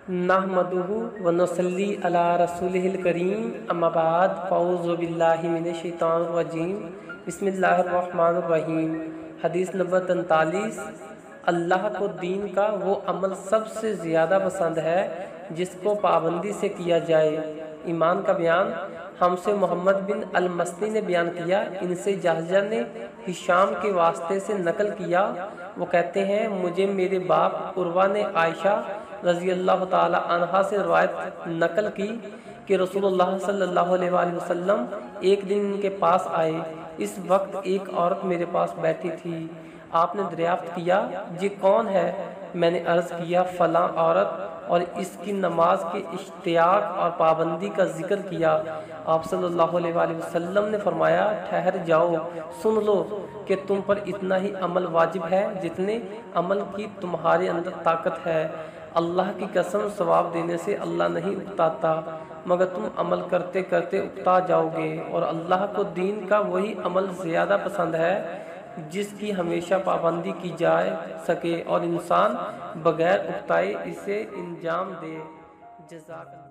नहमदुहु व नसल्ली अला रसूलिहिल करीम अम्मा बाद फ़ऊज़ु बिल्लाहि मिनश शैतानिर रजीम बिस्मिल्लाहिर रहमानिर रहीम। हदीस नंबर 43। अल्लाह को दीन का वो अमल सबसे ज़्यादा पसंद है जिसको पाबंदी से किया जाए। ईमान का बयान हमसे मोहम्मद बिन अल-मस्नी ने बयान किया, इनसे जहजा ने हिशाम के वास्ते से नकल किया। वो कहते हैं मुझे मेरे बाप उर्वा ने आयशा रज़ी अल्लाह ताला अन्हा से रवायत नकल की कि रसूलुल्लाह सल्लल्लाहु अलैहि वसल्लम एक दिन इनके पास आए। इस वक्त एक औरत मेरे पास बैठी थी। आपने दरियाफ्त किया ये कौन है? मैंने अर्ज़ किया फलां औरत, और इसकी नमाज के इश्तियाक और पाबंदी का जिक्र किया। आप सल्लल्लाहु अलैहि वसल्लम ने फरमाया ठहर जाओ, सुन लो कि तुम पर इतना ही अमल वाजिब है जितने अमल की तुम्हारे अंदर ताकत है। अल्लाह की कसम सवाब देने से अल्लाह नहीं उकताता, मगर तुम अमल करते करते उकता जाओगे। और अल्लाह को दीन का वही अमल ज़्यादा पसंद है जिसकी हमेशा पाबंदी की जा सके और इंसान बगैर उकताए इसे इंजाम दे। जज़ाकल्लाह।